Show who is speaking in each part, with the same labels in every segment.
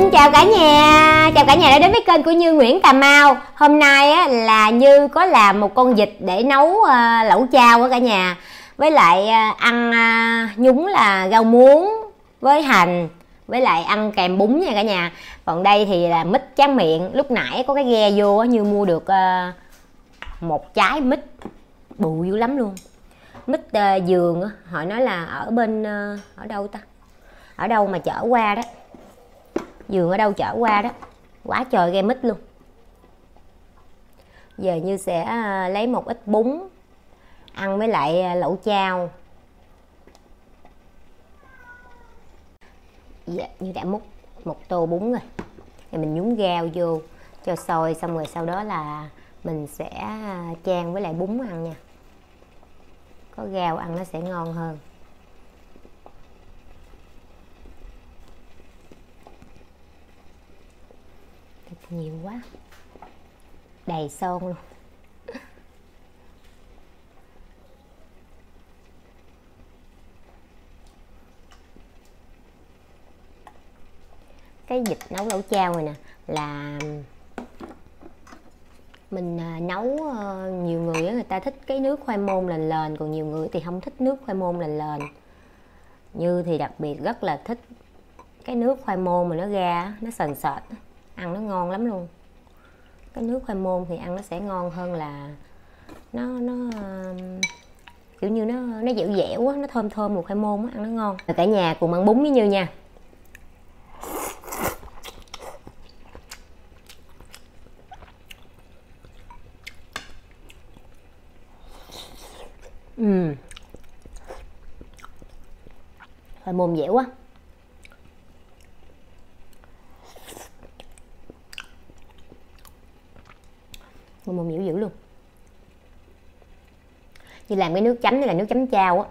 Speaker 1: Xin chào cả nhà, chào cả nhà đã đến với kênh của Như Nguyễn Cà Mau. Hôm nay á, là Như có làm một con vịt để nấu lẩu chao cả nhà. Với lại ăn nhúng là rau muống với hành, với lại ăn kèm bún nha cả nhà. Còn đây thì là mít tráng miệng. Lúc nãy có cái ghe vô á, Như mua được một trái mít bự dữ lắm luôn. Mít vườn á, họ nói là ở bên ở đâu ta? Ở đâu mà chở qua đó. Vườn ở đâu chở qua đó, quá trời ghe mít luôn. Giờ Như sẽ lấy một ít bún ăn với lại lẩu chao. Dạ, Như đã múc một tô bún rồi. Thì mình nhúng rau vô cho sôi, xong rồi sau đó là mình sẽ chan với lại bún ăn nha. Có rau ăn nó sẽ ngon hơn. Nhiều quá, đầy son luôn. Cái vịt nấu lẩu chao này nè là mình nấu, nhiều người người ta thích cái nước khoai môn lềnh lềnh, còn nhiều người thì không thích nước khoai môn lềnh lềnh. Như thì đặc biệt rất là thích cái nước khoai môn mà nó ra nó sền sệt, ăn nó ngon lắm luôn. Cái nước khoai môn thì ăn nó sẽ ngon hơn là nó kiểu như nó dẻo dẻo á, nó thơm thơm mùi khoai môn á, ăn nó ngon. Cả nhà cùng ăn bún với Như nha. Khoai môn dẻo quá. Mồm dữ dữ luôn. Như làm cái nước chấm này là nước chấm chao á.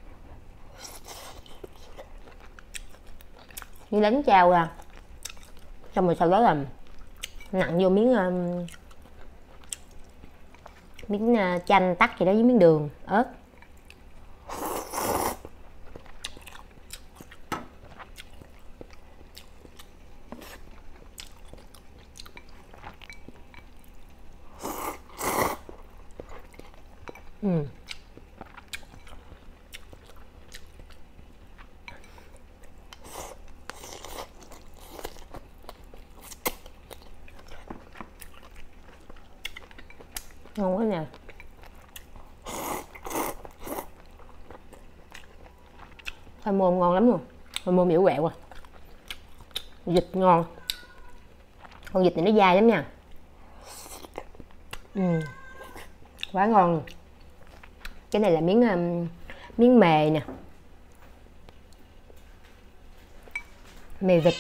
Speaker 1: Như đánh chao ra, xong rồi sau đó là nặn vô miếng chanh tắc gì đó với miếng đường, ớt. Ngon quá nè. Khoai môn ngon lắm luôn. Khoai môn dẻo quẹo à. Vịt ngon. Con vịt này nó dai lắm nha. Quá ngon luôn. Cái này là miếng mề nè, mề vịt.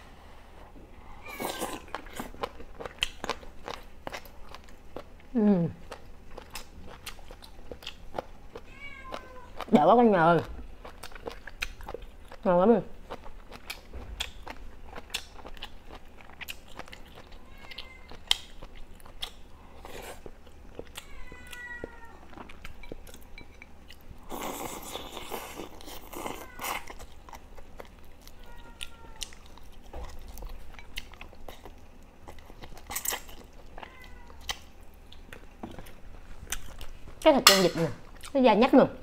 Speaker 1: Đỡ quá con nhờ, ngon lắm luôn. Cái thịt con vịt nè, nó dai nhách luôn.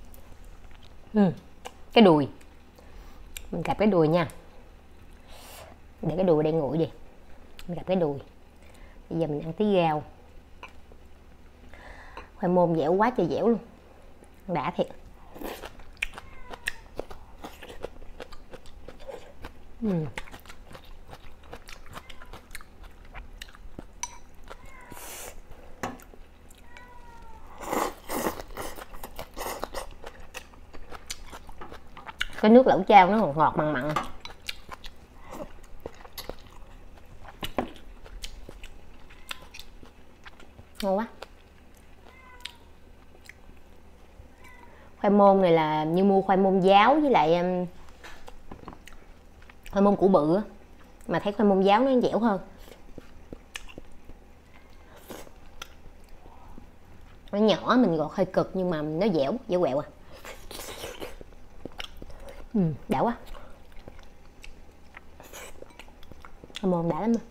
Speaker 1: Cái đùi, mình cạp cái đùi nha. Để cái đùi đây nguội đi. Mình cạp cái đùi. Bây giờ mình ăn tí rau. Khoai môn dẻo quá trời dẻo luôn, đã thiệt. Cái nước lẩu chao nó còn ngọt mặn mặn. Ngon quá. Khoai môn này là Như mua khoai môn giáo với lại khoai môn củ bự á, mà thấy khoai môn giáo nó dẻo hơn. Nó nhỏ mình gọt hơi cực nhưng mà nó dẻo quẹo à. Đã quá. mồm đã lắm.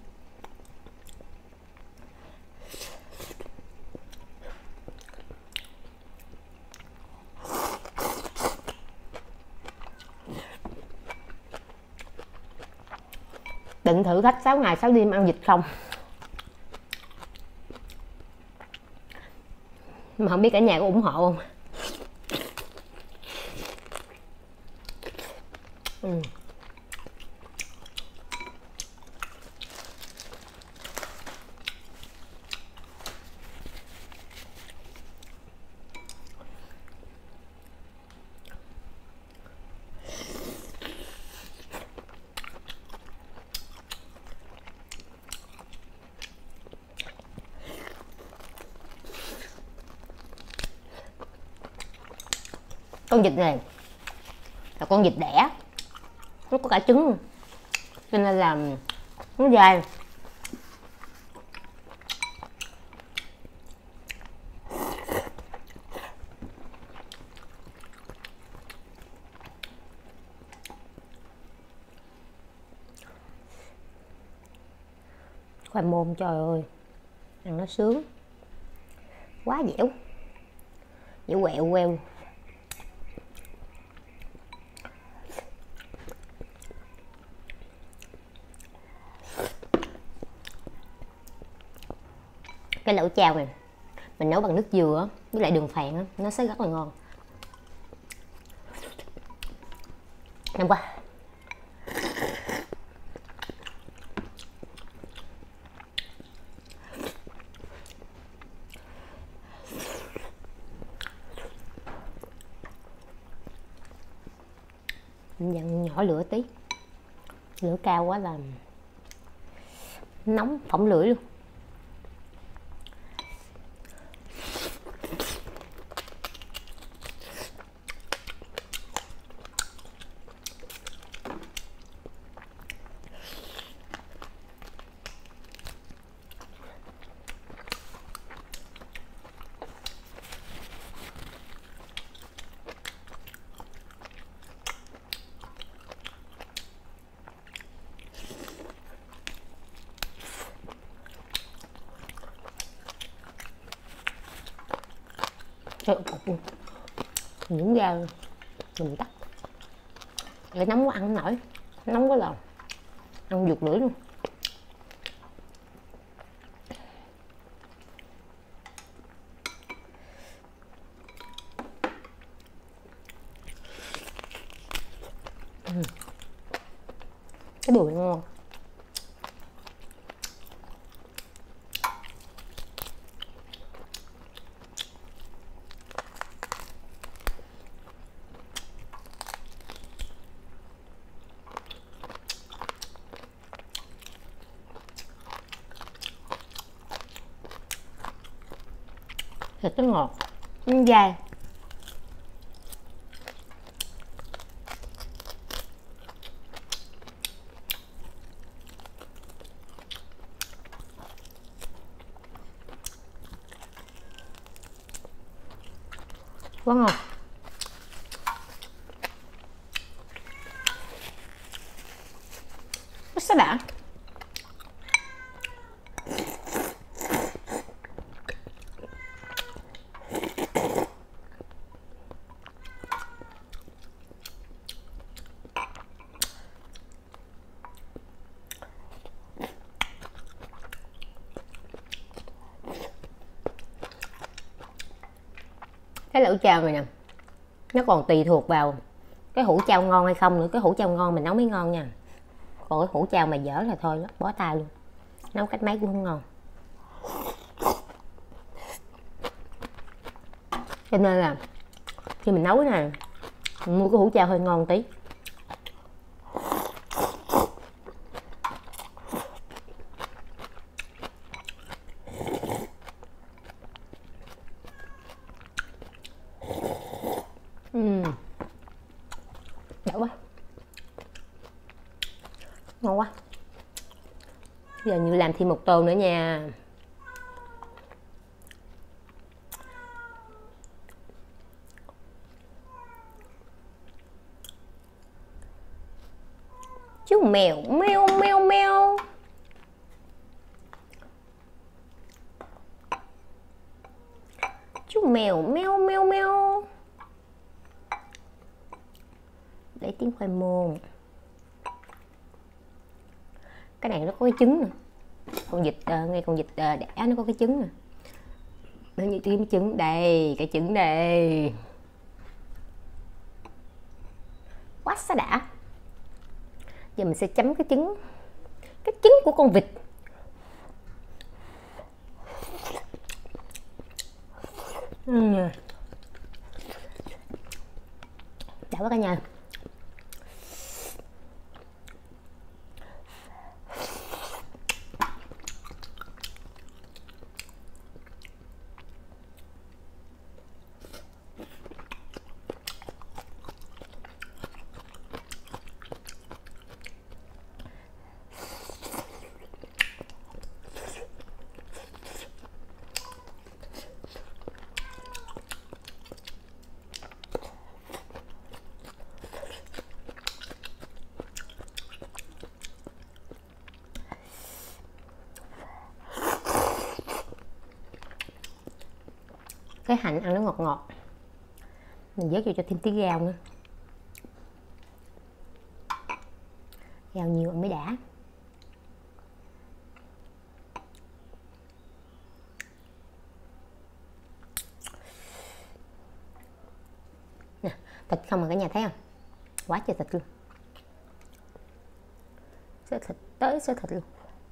Speaker 1: Định thử thách 6 ngày 6 đêm ăn vịt không, mà không biết cả nhà có ủng hộ không. Con vịt này là con vịt đẻ, nó có cả trứng cho nên là nó dai. Khoai môn trời ơi, ăn nó sướng quá, dẻo dẻo quẹo queo. Cái lẩu chao này mình nấu bằng nước dừa với lại đường phèn á, nó sẽ rất là ngon. Ngon quá. Dặn nhỏ lửa tí, lửa cao quá là nóng phỏng lưỡi luôn. Trời ơi, nhúng ra mình tắt, để nóng quá ăn không nổi, nóng quá là ăn vụt lưỡi luôn. Cái đùi ngon. Thịt nó ngọt, nó dai. Quá ngon. Nó sẽ đã. Cái lẩu chao này nè, nó còn tùy thuộc vào cái hũ chao ngon hay không nữa. Cái hũ chao ngon mình nấu mới ngon nha, còn cái hũ chao mà dở là thôi bó tay luôn, nấu cách mấy cũng không ngon. Cho nên là khi mình nấu cái này mình mua cái hũ chao hơi ngon tí. Đỡ quá, ngon quá. Giờ Như làm thêm một tô nữa nha. Chú mèo meo meo meo. mèo meo meo meo. Lấy tiếng khoai môn. Cái này nó có cái trứng nè. Con vịt ngay con vịt đẻ nó có cái trứng nè. Bao nhiêu tiếng trứng đây, cái trứng đây. Quá xa đã. Giờ mình sẽ chấm cái trứng của con vịt. Đã quá cả nhà. Cái hành ăn nó ngọt ngọt. Mình vớt vô cho thêm tí rau nữa. Rau nhiều mới đã. Nè, thịt không mà cả nhà thấy không? Quá trời thịt luôn. Xới thịt tới xới thịt luôn.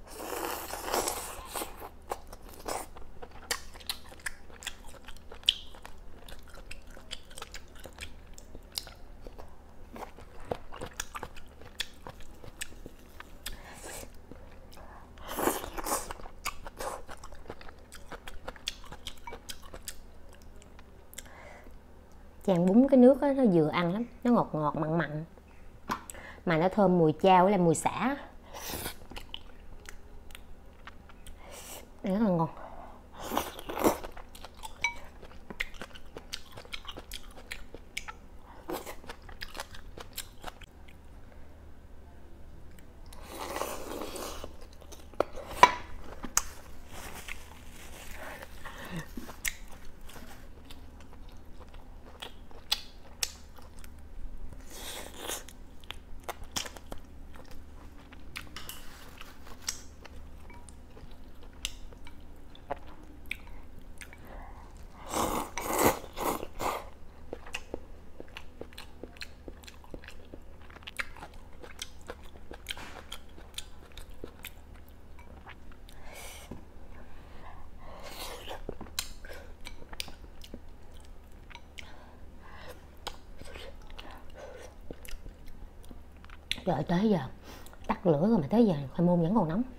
Speaker 1: Chan bún cái nước đó, nó vừa ăn lắm, nó ngọt ngọt mặn mặn mà nó thơm mùi chao với lại mùi sả, rất là ngon. Rồi tới giờ tắt lửa rồi mà tới giờ khoai môn vẫn còn nóng.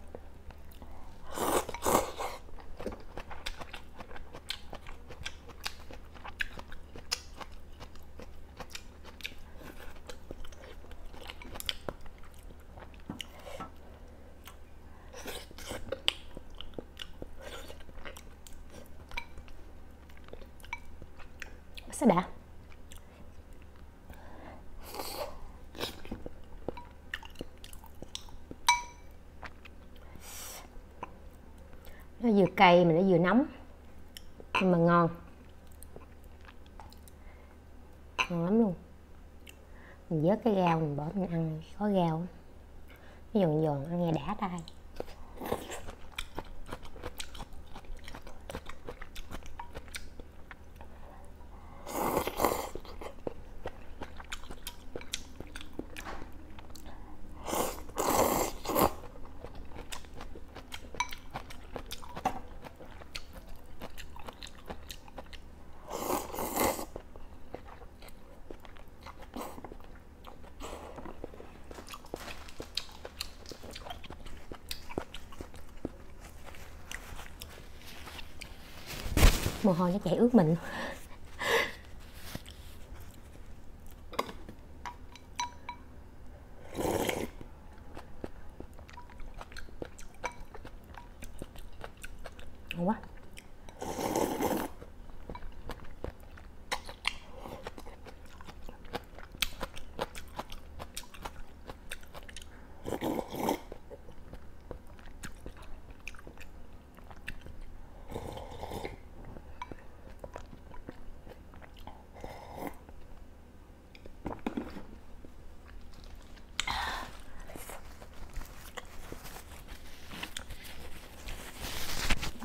Speaker 1: Sao đã. Nó vừa cay mà nó vừa nóng nhưng mà ngon, ngon lắm luôn. Mình vớt cái rau mình bỏ mình ăn, có rau nó giòn giòn ăn nghe đã tai. Mồ hôi nó chảy ướt mình. Ngon quá.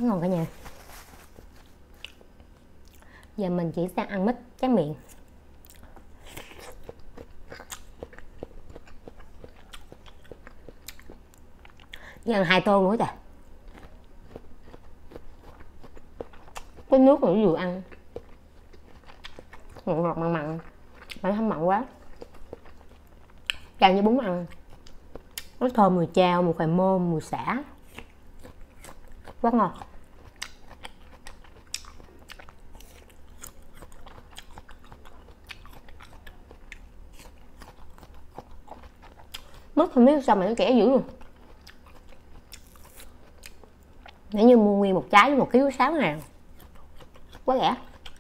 Speaker 1: ngon cả nhà. Giờ mình chỉ sang ăn mít tráng miệng. Với ăn 2 tô nữa trời. Cái nước này vừa ăn ngọt ngọt mặn mặn, mà không mặn quá, chan với bún ăn nó thơm mùi chao, mùi khoai môn, mùi sả, quá ngon. Mứt không biết sao mà nó kẻ dữ luôn. Nếu như mua nguyên một trái với 1,6 kg, quá rẻ.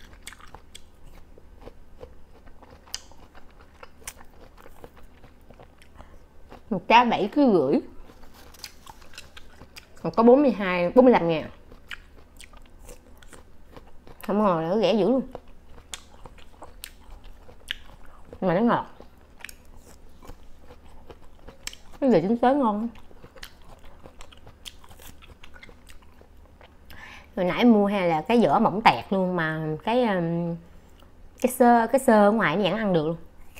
Speaker 1: Một trái 7,5 kg, còn có 45 ngàn. Không ngờ là nó rẻ dữ luôn, mà nó ngọt, cái gì trứng tới ngon. Hồi nãy mua hay là cái vỏ mỏng tẹt luôn, mà cái xơ ở ngoài nó vẫn ăn được luôn.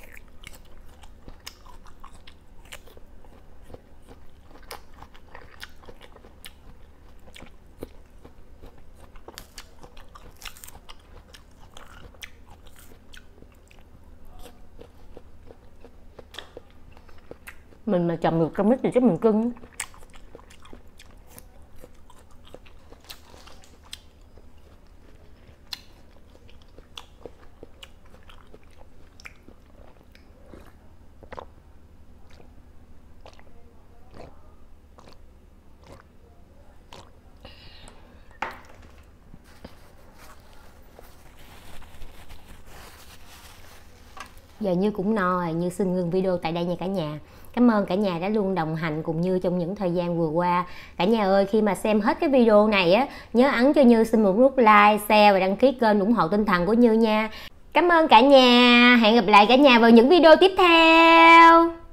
Speaker 1: Mình mà trồng được trong mít thì chắc mình cưng. Giờ Như cũng no rồi, Như xin ngừng video tại đây nha cả nhà. Cảm ơn cả nhà đã luôn đồng hành cùng Như trong những thời gian vừa qua. Cả nhà ơi, khi mà xem hết cái video này á, nhớ ấn cho Như xin một nút like, share và đăng ký kênh ủng hộ tinh thần của Như nha. Cảm ơn cả nhà. Hẹn gặp lại cả nhà vào những video tiếp theo.